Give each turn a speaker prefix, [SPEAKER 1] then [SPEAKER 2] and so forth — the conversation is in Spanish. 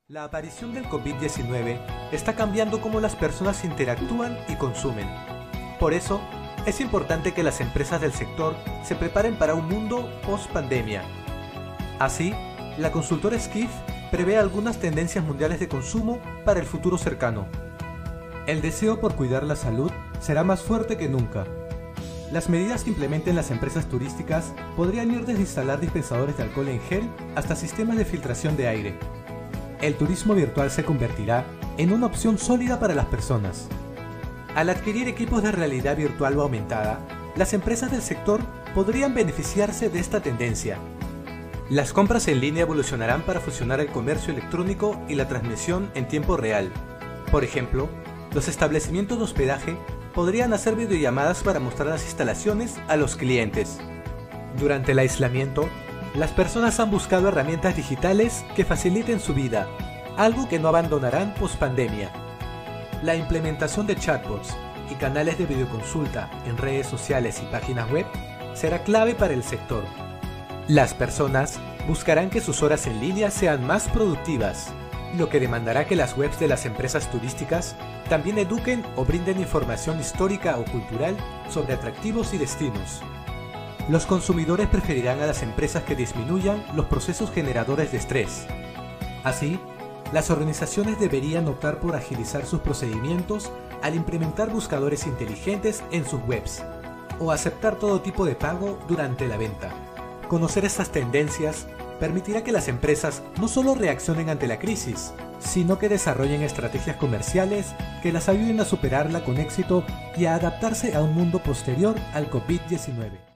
[SPEAKER 1] La aparición del COVID-19 está cambiando cómo las personas interactúan y consumen. Por eso, es importante que las empresas del sector se preparen para un mundo post-pandemia. Así, la consultora Skift prevé algunas tendencias mundiales de consumo para el futuro cercano. El deseo por cuidar la salud será más fuerte que nunca. Las medidas que implementen las empresas turísticas podrían ir desde instalar dispensadores de alcohol en gel hasta sistemas de filtración de aire. El turismo virtual se convertirá en una opción sólida para las personas. Al adquirir equipos de realidad virtual o aumentada, las empresas del sector podrían beneficiarse de esta tendencia. Las compras en línea evolucionarán para fusionar el comercio electrónico y la transmisión en tiempo real. Por ejemplo, los establecimientos de hospedaje podrían hacer videollamadas para mostrar las instalaciones a los clientes. Durante el aislamiento, las personas han buscado herramientas digitales que faciliten su vida, algo que no abandonarán post-pandemia. La implementación de chatbots y canales de videoconsulta en redes sociales y páginas web será clave para el sector. Las personas buscarán que sus horas en línea sean más productivas, lo que demandará que las webs de las empresas turísticas también eduquen o brinden información histórica o cultural sobre atractivos y destinos. Los consumidores preferirán a las empresas que disminuyan los procesos generadores de estrés. Así, las organizaciones deberían optar por agilizar sus procedimientos al implementar buscadores inteligentes en sus webs o aceptar todo tipo de pago durante la venta. Conocer estas tendencias permitirá que las empresas no solo reaccionen ante la crisis, sino que desarrollen estrategias comerciales que las ayuden a superarla con éxito y a adaptarse a un mundo posterior al COVID-19.